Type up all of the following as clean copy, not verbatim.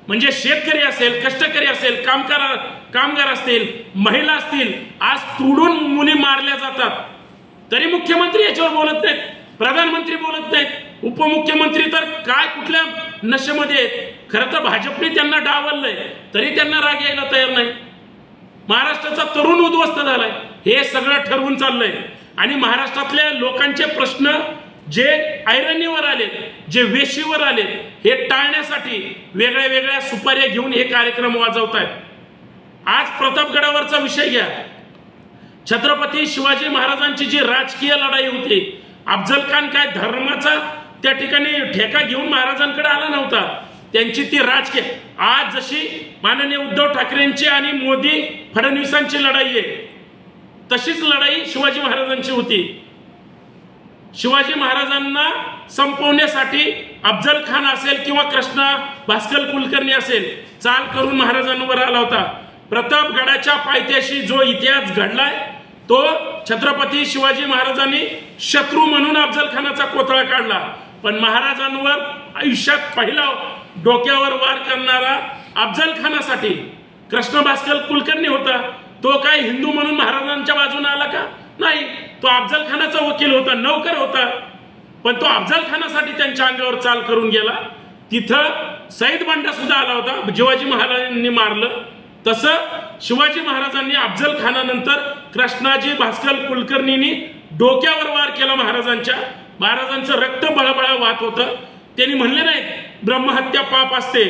म्हणजे शेतकरी असेल, कष्टकरी असेल, कामगार असतील, महिला असतील, आज तुडून मुली मारल्या जातात, तरी मुख्यमंत्री याच्यावर बोलत नाहीत, प्रधानमंत्री बोलत नाहीत, उपमुख्यमंत्री तर काय कुठल्या नशेमध्ये आहेत. खरं तर भाजपने त्यांना डावललंय तरी त्यांना राग यायला तयार नाही. महाराष्ट्राचा तरुण उद्ध्वस्त झालाय, हे सगळं ठरवून चाललंय. आणि महाराष्ट्रातल्या लोकांचे प्रश्न जे ऐरणीवर आले, जे वेशीवर आले, हे टाळण्यासाठी वेगळ्या वेगळ्या सुपाऱ्या घेऊन हे कार्यक्रम वाजवत आहेत. आज प्रतापगडावरचा विषय घ्या. छत्रपती शिवाजी महाराजांची जी राजकीय लढाई होती, अफजल खान काय धर्माचा त्या ठिकाणी ठेका घेऊन महाराजांकडे आला नव्हता. त्यांची ती राजकीय, आज जशी माननीय उद्धव ठाकरेंची आणि मोदी फडणवीसांची लढाई आहे, तशीच लढाई शिवाजी महाराजांची होती. शिवाजी महाराजांना संपवण्यासाठी अफजल खान असेल किंवा कृष्णा भास्कर कुलकर्णी असेल, चाल करून महाराजांवर आला होता. प्रतापगडाच्या पायथ्याशी जो इतिहास घडलाय, तो छत्रपती शिवाजी महाराजांनी शत्रू म्हणून अफजल खानाचा कोथळा काढला. पण महाराजांवर आयुष्यात पहिला डोक्यावर वार करणारा अफजल खानासाठी कृष्ण भास्कर कुलकर्णी होता. तो काय हिंदू म्हणून महाराजांच्या बाजूने आला का? नाही, तो अफजल खानाचा वकील होता, नौकर होता. पण तो अफजल खानासाठी त्यांच्या अंगावर चाल करून गेला. तिथं सईद बंडा सुद्धा आला होता, शिवाजी महाराजांनी मारलं. तसं शिवाजी महाराजांनी अफजल खानानंतर कृष्णाजी भास्कर कुलकर्णींनी डोक्यावर वार केला महाराजांच्या. महाराजांचं रक्त बळबळ वाहत होतं. त्यांनी म्हणले नाही ब्रह्महत्या पाप असते,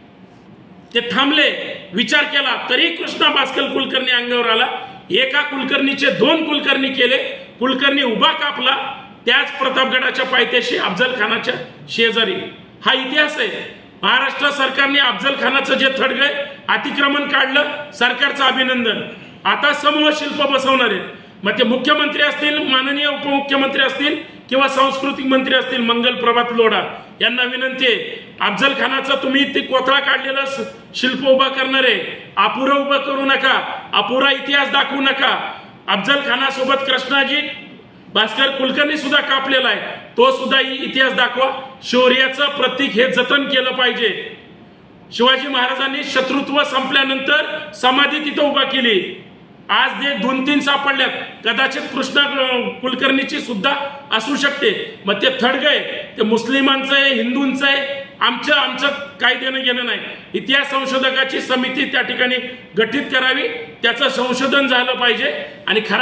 ते थांबले, विचार केला, तरी कृष्णा भास्कर कुलकर्णी अंगावर आला. एका कुलकर्णीचे 2 कुलकर्णी केले. कुलकर्णी उभा कापला त्याच प्रतापगडाच्या पायथ्याशी अफजल खानाच्या शेजारी. हा इतिहास आहे. महाराष्ट्र सरकारने अफजल खानाचं जे थडगय अतिक्रमण काढलं, सरकारचं अभिनंदन. आता समूह शिल्प बसवणार आहेत. मग ते मुख्यमंत्री असतील, माननीय उपमुख्यमंत्री असतील किंवा सांस्कृतिक मंत्री असतील, मंगल प्रभात लोढा यांना विनंती आहे, अफजल खानाचं तुम्ही ते कोथळा काढलेलं शिल्प उभा करणार आहे, अपुरा उभं करू नका, अपुरा इतिहास दाखवू नका. अफजल खानासोबत कृष्णाजी भास्कर कुलकर्णी सुद्धा कापलेला आहे, तो सुद्धा इतिहास दाखवा. शौर्याचं प्रतीक हे जतन केलं पाहिजे. शिवाजी महाराजांनी शत्रुत्व संपल्यानंतर समाधी तिथं उभा केली. आज ते 2-3 सापडल्यात, कदाचित कृष्णा कुलकर्णीची सुद्धा असू शकते. मग ते थडगय ते मुस्लिमांचं आहे, हिंदूंचं आहे, आमचं काय देणं घेणं नाही. इतिहास संशोधकाची समिती त्या ठिकाणी गठीत करावी, त्याचं संशोधन झालं पाहिजे. आणि